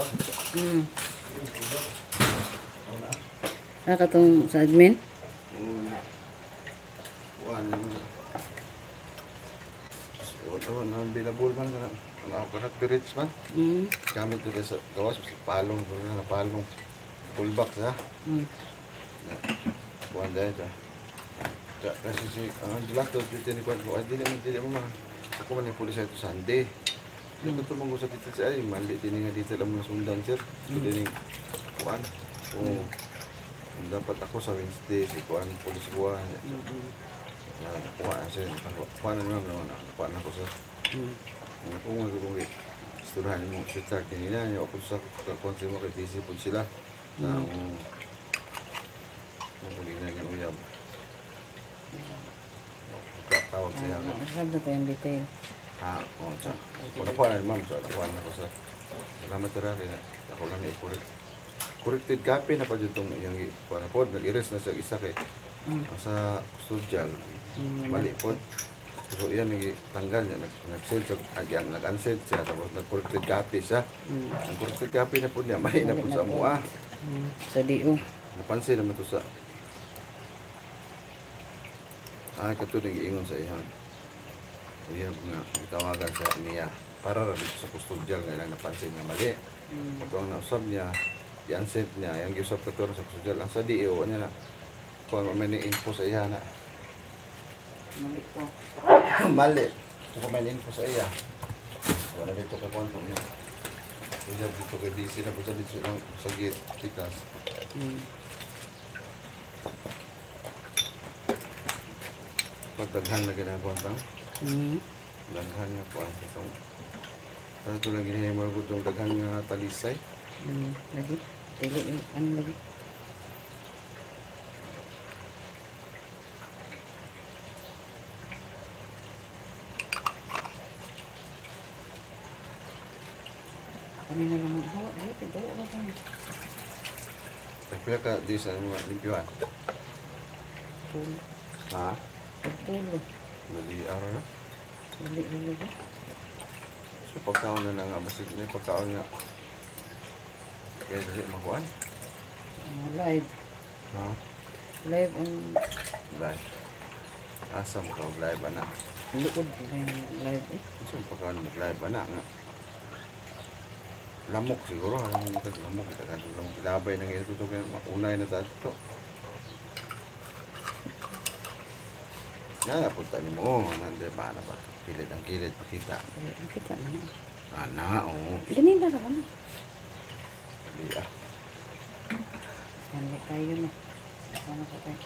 Katong sa admin. Available man na ako perits man. Gamit ko sa gawas palong ko na palong pullback sa. Buwan dahil sa. Kasi si ang dilato dito ni Kwan ko ay dili mo man. Ako man yung pulis ito Sunday. Dito tumunggo sa dito sa ay mali din nga dito lang mga sundan sir. Dito ni Kwan. Kung dapat ako sa Wednesday si Kwan pulis buwan. Kuha siya, kuha na naman kuha na ko sa kung mag-uwi isturahan mo si Clark kanina yung ako sa konti mo kay DC po sila na muli na yung uyab tawag siya Sabi ko yung detail oo siya kung nakuha na naman kuha na ko sa salamat na rin ako lang corrected copy na pa dyan itong yung kuha na po nag-erase na sa isa kay sa studyal mali po. So yan tanggal niya nag-send nag-unsend siya tapos nag-corrected copy siya. Ang corrected copy na po niya mali na po sa mua. Sa DO. Napansin naman to sa katulad giingon sa iyan. Iya nga tawagan sa niya para ra sa custodial nga lang napansin nga mali. Pag ang nausab niya i-unsend niya yung giusap ka sa custodial ang sa DO niya na kung may info sa iya na Mali po. mali. Kung may info sa iya. Wala dito ka kung niya. Kaya dito kay DC na po sa dito sa gate. Tikas. Pagdaghan na ginagawa ka? Daghan nga po ang itong. Ano ito lang ginagawa ko itong daghan nga talisay? Lagi? Ano lagi? Kami na lang hawa. Ay, tigawa ba kami? Kaya ka di sa mga limpyuhan? Pulo. Ha? Pulo. Mali araw na? Mali ba? So pagkaon na nga, basta may pagkaon nga. Kaya dali makuhaan? Live. Ha? Live ang Live. Asam ka live anak. likod. Live eh. So pagkaon mag-live anak nga. Lamok siguro, alam mo natin lamok. Ilabay na ngayon ito kaya unay na tayo ito. Nga punta ni mo, nandun ba na ba? Kilid ang kilid, pakita. Kita na. Ana, oo. Ganun na lang. Hindi ah. Yan tayo na. Sana pa tayo.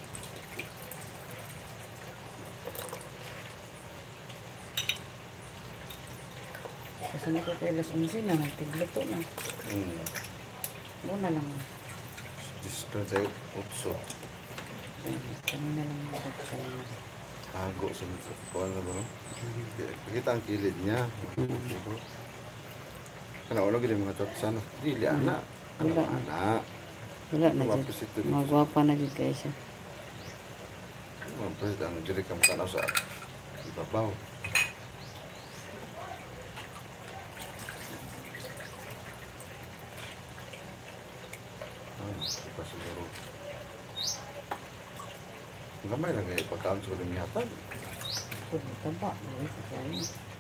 Kasi na ko kayo alas 11 na. Nagtigluto na. Muna lang. Disko sa'yo, utso. Kami na lang magkakasal na. Hago sa kuwan na ba no? Pakita ang kilid niya. Kana wala gid mga tatsan. Dili ana. Ano ana? Wala na dyan. Magwapa na dyan kayo siya. Mampres ang diri ka tanaw sa ibabaw. Pas siguro. Gamay lang kayo pagkaon sa uling yatan. Taba. Kaya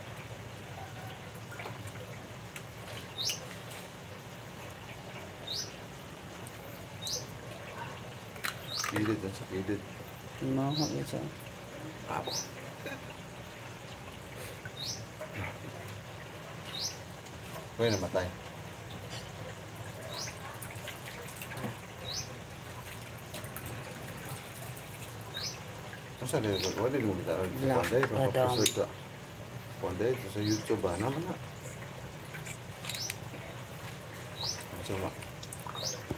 Kilid dan sa kilid. mahal yun siya. Apo. Pwede namatay. Masa dia wala mo kita pandai pa sa pandai sa YouTube ba naman na. Coba.